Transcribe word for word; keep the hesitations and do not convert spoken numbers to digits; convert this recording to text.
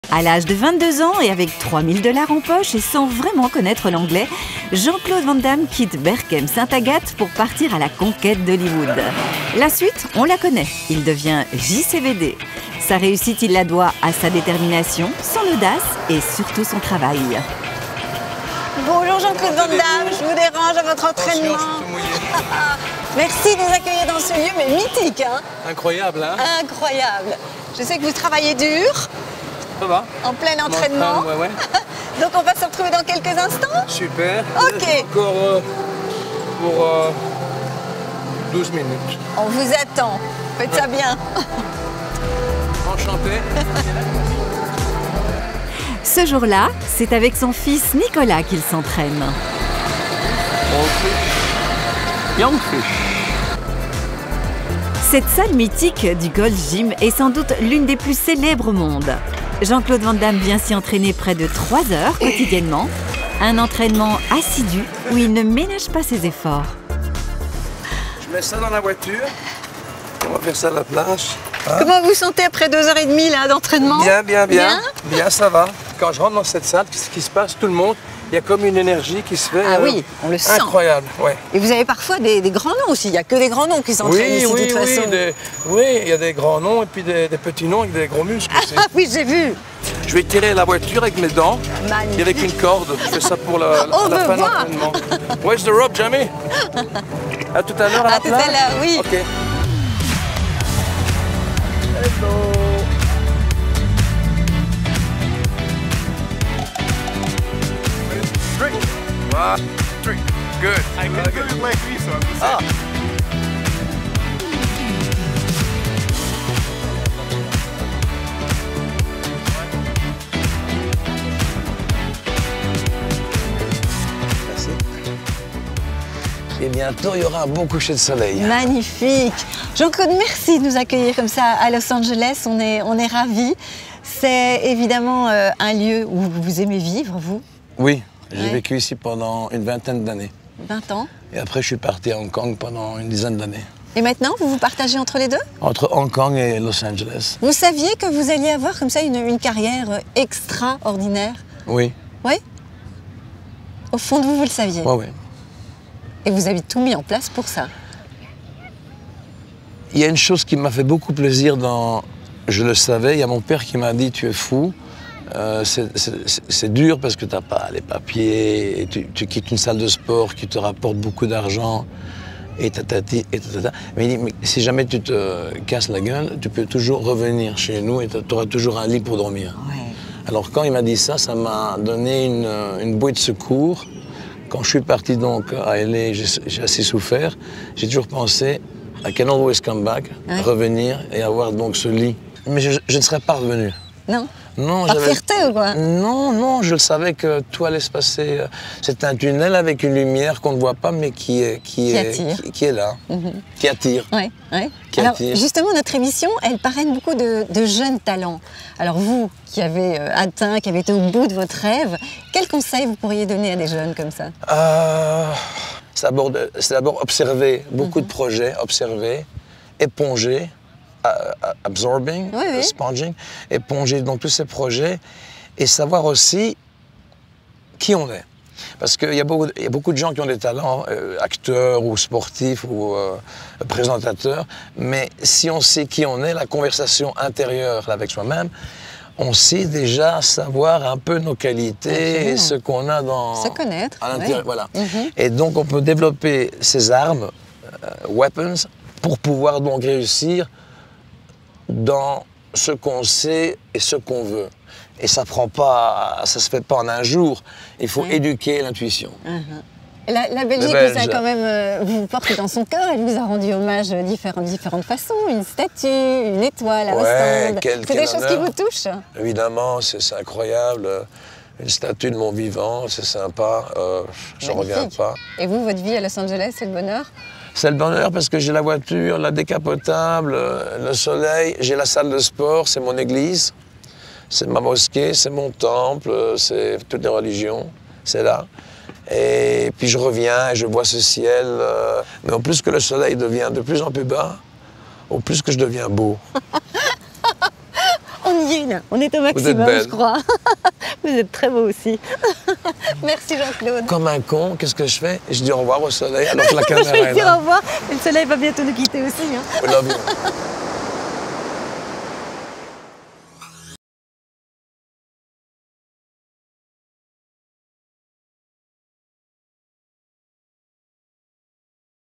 À l'âge de vingt-deux ans et avec trois mille dollars en poche et sans vraiment connaître l'anglais, Jean-Claude Van Damme quitte Berchem Sainte-Agathe pour partir à la conquête d'Hollywood. La suite, on la connaît. Il devient J C V D. Sa réussite, il la doit à sa détermination, son audace et surtout son travail. Bonjour Jean-Claude Van Damme, je vous dérange à votre entraînement. Merci de nous accueillir dans ce lieu, mais mythique, hein? Incroyable, hein? Incroyable. Je sais que vous travaillez dur. Ça va? En plein entraînement. Ouais, ouais. Donc on va se retrouver dans quelques instants. Super. Ok. Encore euh, pour euh, douze minutes. On vous attend. Faites ça bien. Enchanté. Ce jour-là, c'est avec son fils Nicolas qu'il s'entraîne. Young fish. Cette salle mythique du Gold's Gym est sans doute l'une des plus célèbres au monde. Jean-Claude Van Damme vient s'y entraîner près de trois heures quotidiennement. Un entraînement assidu où il ne ménage pas ses efforts. Je mets ça dans la voiture. On va faire ça à la plage. Hein? Comment vous vous sentez après deux heures et demie là d'entraînement? Bien, bien, bien, bien. Bien, ça va. Quand je rentre dans cette salle, qu'est-ce qui se passe? Tout le monde, il y a comme une énergie qui se fait. Ah euh, oui, on le sent. Incroyable, ouais. Et vous avez parfois des, des grands noms aussi. Il n'y a que des grands noms qui s'entraînent oui, ici oui, de toute oui, façon. Des, oui, il y a des grands noms et puis des, des petits noms avec des gros muscles aussi. Ah oui, j'ai vu. Je vais tirer la voiture avec mes dents. Magnifique. Et avec une corde. Je fais ça pour la, On la veut fin de voir. l'entraînement. Where's the rope, Jamie? À tout à l'heure à la À tout plage? à l'heure, oui. Ok. Hello. Three. One, three. Good. I can do it like me, so I'm just saying. Ah. Merci. Et bientôt, il y aura un beau coucher de soleil. Magnifique. Jean-Claude, merci de nous accueillir comme ça à Los Angeles. On est, on est ravis. C'est évidemment euh, un lieu où vous aimez vivre, vous? Oui, j'ai Ouais. vécu ici pendant une vingtaine d'années. vingt ans. Et après, je suis parti à Hong Kong pendant une dizaine d'années. Et maintenant, vous vous partagez entre les deux? Entre Hong Kong et Los Angeles. Vous saviez que vous alliez avoir comme ça une, une carrière extraordinaire? Oui, Oui? Au fond de vous, vous le saviez? oui, oui. Et vous avez tout mis en place pour ça? Il y a une chose qui m'a fait beaucoup plaisir dans... Je le savais, il y a mon père qui m'a dit « tu es fou, euh, c'est dur parce que tu n'as pas les papiers, et tu, tu quittes une salle de sport qui te rapporte beaucoup d'argent, et tatati, et tatata. » Mais il dit mais « si jamais tu te casses la gueule, tu peux toujours revenir chez nous et tu auras toujours un lit pour dormir. Ouais. » Alors quand il m'a dit ça, ça m'a donné une, une bouée de secours. Quand je suis parti donc à L A, j'ai assez souffert. J'ai toujours pensé I can always come back, Ouais. revenir et avoir donc ce lit. Mais je, je ne serais pas revenu. Non? Non, Par j'avais- fierté ou quoi? Non, non, je le savais que tout allait se passer. C'est un tunnel avec une lumière qu'on ne voit pas, mais qui est, qui Qui est, attire. qui, qui est là, qui attire. Ouais, ouais. Qui Alors, attire. justement, notre émission, elle parraine beaucoup de, de jeunes talents. Alors, vous, qui avez euh, atteint, qui avez été au bout de votre rêve, quels conseils vous pourriez donner à des jeunes comme ça? Euh, c'est d'abord de- c'est d'abord observer beaucoup de projets, observer, éponger, euh, euh, absorbing, Oui, oui. euh, sponging, éponger dans tous ces projets et savoir aussi qui on est. Parce qu'il y, a beaucoup- il y a beaucoup de gens qui ont des talents, euh, acteurs ou sportifs ou euh, présentateurs, mais si on sait qui on est, la conversation intérieure avec soi-même, on sait déjà savoir un peu nos qualités et Absolument. ce qu'on a dans... Se connaître, à l'intérieur, oui. voilà. Mhm. Et donc on peut développer ces armes, euh, weapons, pour pouvoir donc réussir dans ce qu'on sait et ce qu'on veut. Et ça prend pas, ça se fait pas en un jour. Il faut Oui. éduquer l'intuition. La, la Belgique Le vous a Belge. quand même, euh, vous porte dans son cœur, elle vous a rendu hommage de différentes, différentes façons, une statue, une étoile à Ouais, Ostende. quel- C'est des quel choses qui honneur. vous touchent? Évidemment, c'est c'est incroyable. Une statue de mon vivant, c'est sympa. Euh, je reviens Magnifique. pas. Et vous, votre vie à Los Angeles, c'est le bonheur? C'est le bonheur parce que j'ai la voiture, la décapotable, euh, le soleil, j'ai la salle de sport, c'est mon église, c'est ma mosquée, c'est mon temple, euh, c'est toutes les religions, c'est là. Et puis je reviens et je vois ce ciel. euh, mais au plus que le soleil devient de plus en plus bas, au plus que je deviens beau. On y briller là. On est au Vous êtes maximum, belle. je crois. Vous êtes très beau aussi. Merci Jean-Claude. Comme un con, qu'est-ce que je fais? Je dis au revoir au soleil alors que la Je caméra vais est dire au là. revoir. Et le soleil va bientôt nous quitter aussi. Hein. I love you.